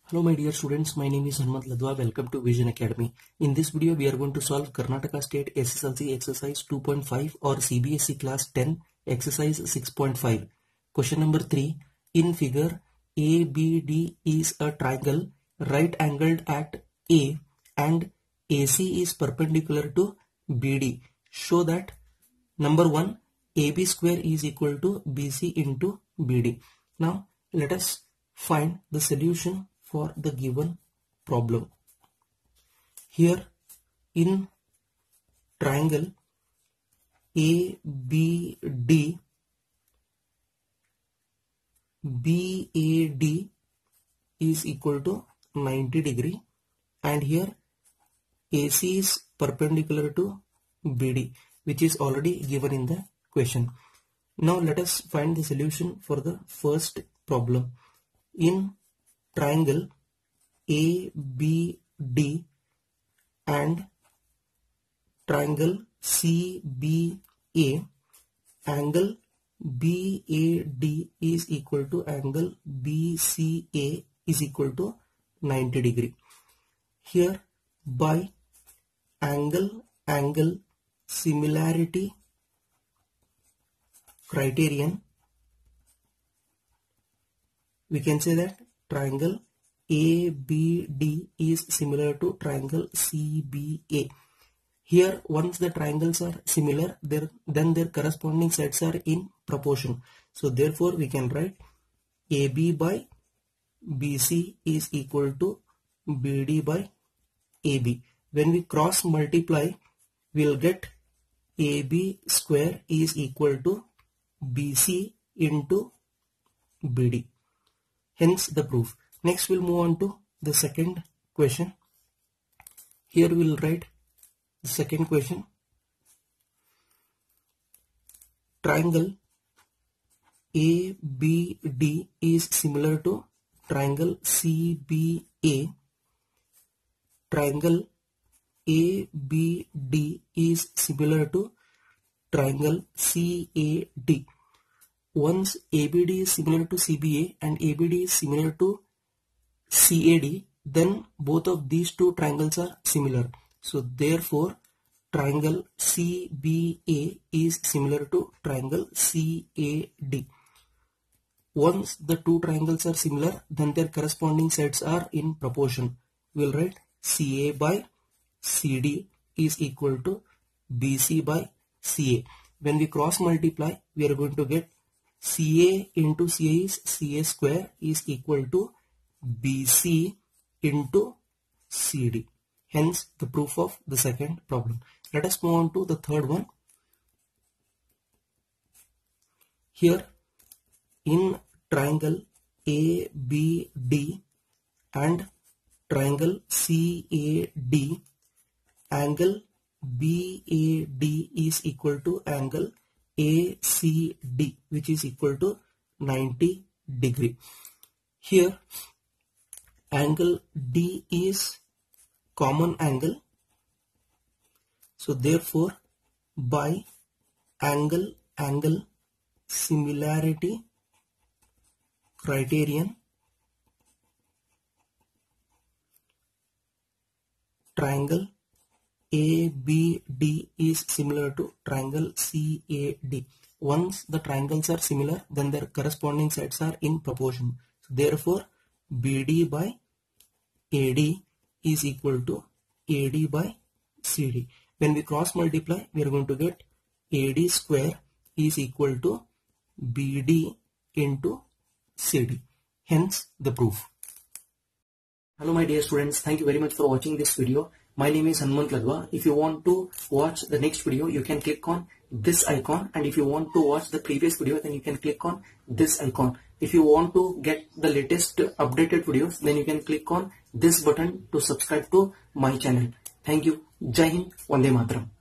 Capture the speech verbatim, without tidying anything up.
Hello my dear students, my name is Hanmant Ladwa. Welcome to Vision Academy. In this video we are going to solve Karnataka State S S L C exercise two point five or C B S E class ten exercise six point five. Question number three. In figure A B D is a triangle right angled at A and A C is perpendicular to B D. Show that number one, A B square is equal to B C into B D. Now let us find the solution for the given problem. Here in triangle A B D, B A D is equal to ninety degree and here A C is perpendicular to B D, which is already given in the question. Now let us find the solution for the first problem. In triangle A B D and triangle C B A, angle B A D is equal to angle B C A is equal to ninety degree. Here by angle angle similarity criterion, we can say that triangle A B D is similar to triangle C B A. Here once the triangles are similar, there then their corresponding sides are in proportion. So therefore we can write A B by B C is equal to B D by A B. When we cross multiply, we will get A B square is equal to B C into B D. Hence the proof. Next we'll move on to the second question. Here we'll write the second question. Triangle A B D is similar to triangle C B A. Triangle A B D is similar to triangle C A D. Once A B D is similar to C B A and A B D is similar to C A D, then both of these two triangles are similar. So therefore triangle C B A is similar to triangle C A D. Once the two triangles are similar, then their corresponding sides are in proportion. We will write C A by C D is equal to B C by C A. When we cross multiply, we are going to get C A into C A is C A square is equal to B C into C D. Hence the proof of the second problem. Let us move on to the third one. Here in triangle A B D and triangle C A D, angle B A D is equal to angle A C D, which is equal to ninety degree. Here angle D is common angle. So therefore by angle angle similarity criterion, triangle A B D is similar to triangle C A D. Once the triangles are similar, then their corresponding sides are in proportion. So therefore B D by A D is equal to A D by C D. When we cross multiply, we are going to get A D square is equal to B D into C D. Hence the proof. Hello my dear students, thank you very much for watching this video. My name is Hanmant Ladwa. If you want to watch the next video, you can click on this icon, and if you want to watch the previous video, then you can click on this icon. If you want to get the latest updated videos, then you can click on this button to subscribe to my channel. Thank you. Jai Hind, Vande Mataram.